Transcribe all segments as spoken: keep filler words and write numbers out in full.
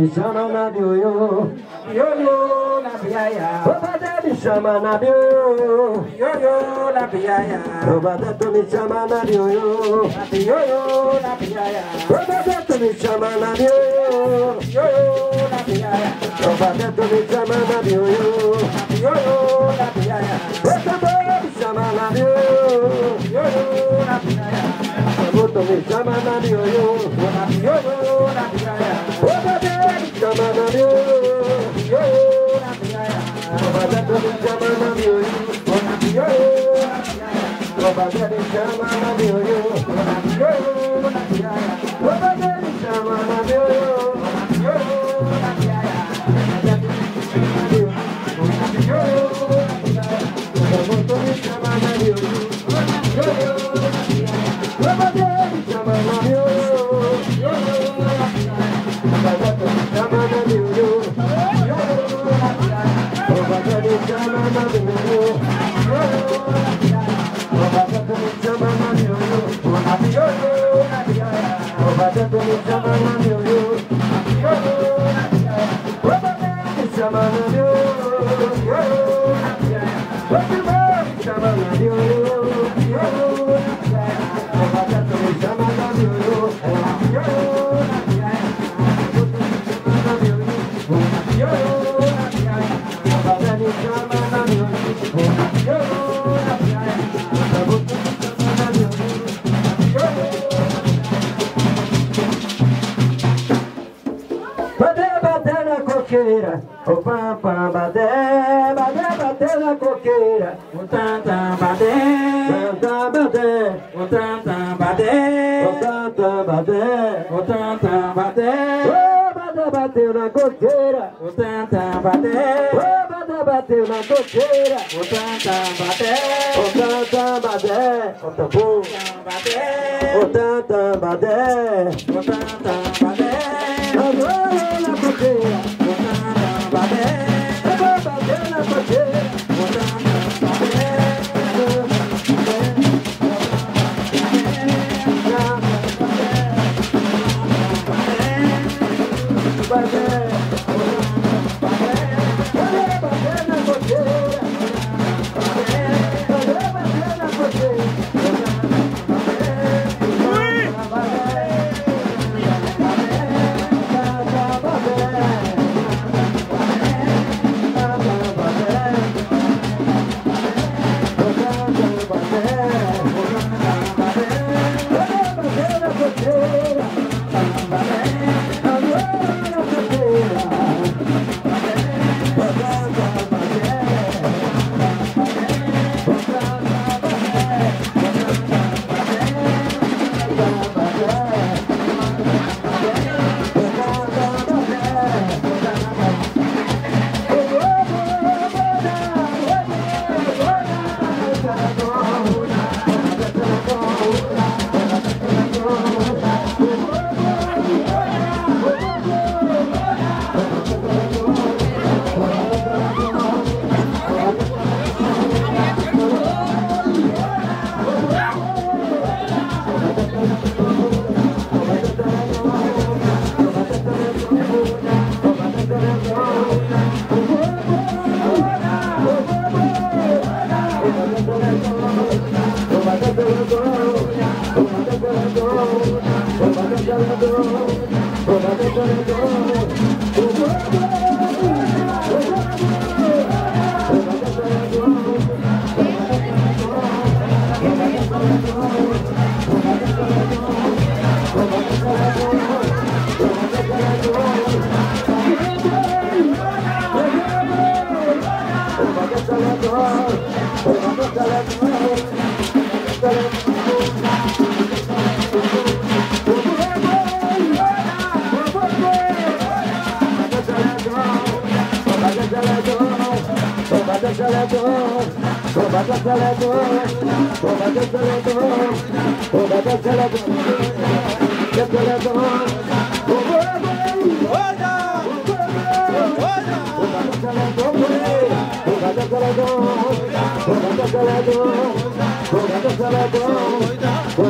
me chama na bioiô, Ioiô na piaia, o Badé me chama na bioiô, ioiô na piaia, o Badé tu me chama na bioiô, ioiô na piaia, o Badé tu me chama na bioiô, ioiô na piaia, o Badé tu me chama na bioiô, ioiô na piaia, o tambor me chama na bioiô, ioiô na piaia, o tambor tu me chama na bioiô, ioiô na piaia, o Badé me chama na bioiô, ioiô na piaia, o Badé tu me chama na bioiô, ioiô na piaia, o Badé me chama na bioiô, ioiô na piaia, o Badé me chama na bioiô, ioiô na piaia, o pam pam badé, badé badé na coqueira, o tam tam badé, tam badé, o tam tam badé, o tam tam badé, o tam tam badé, o badé bateu na coqueira, o tam tam badé, o badé bateu na coqueira, o tam tam badé, o tam tam badé, o tambor, o tam tam badé, o tam tam badé, agora na coqueira, o tam tam badé, o badé bateu na coqueira, o tam tam badé,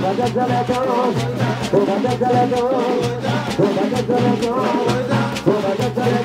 o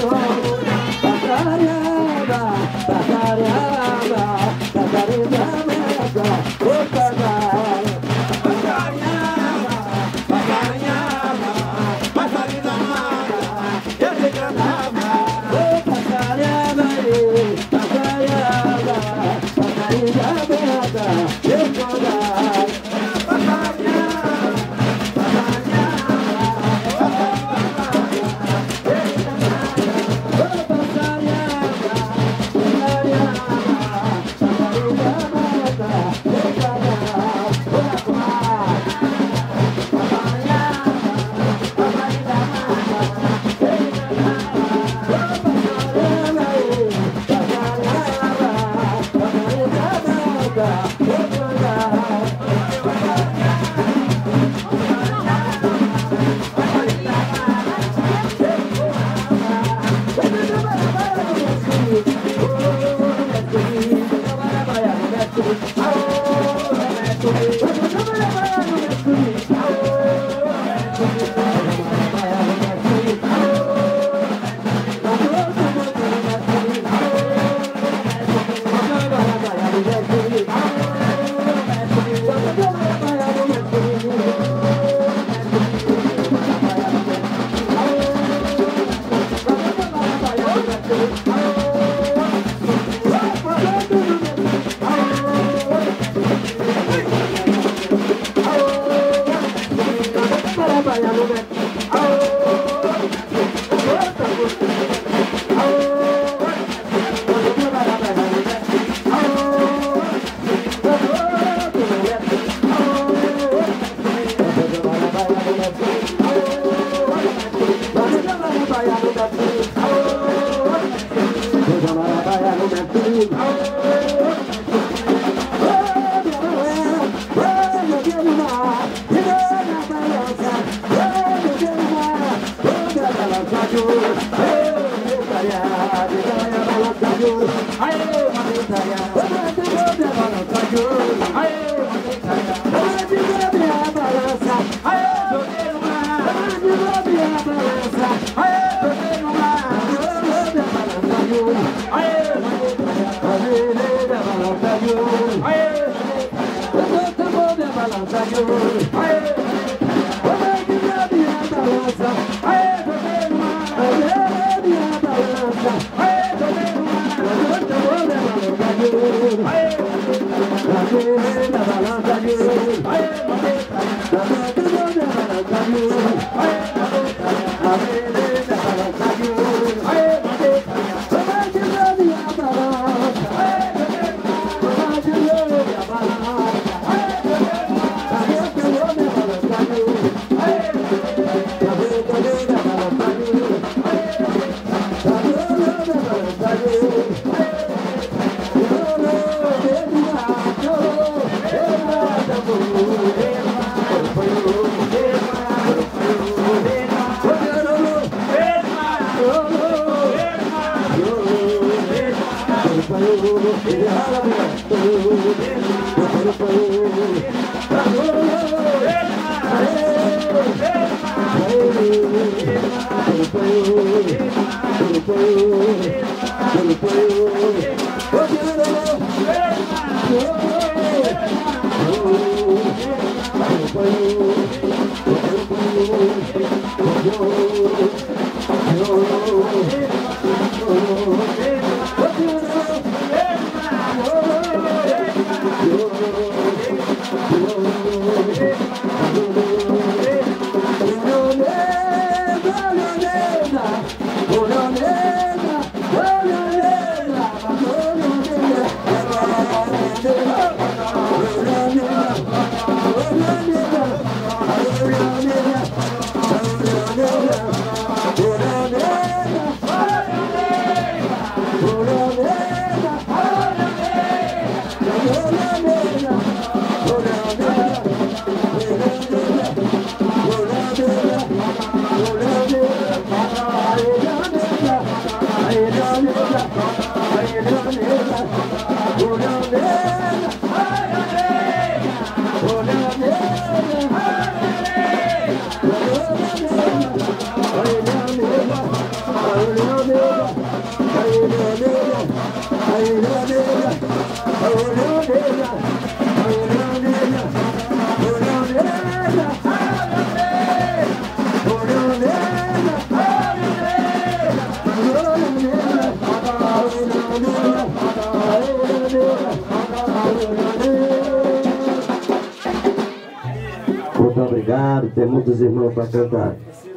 Oh, Muito obrigado, tem muitos irmãos para cantar.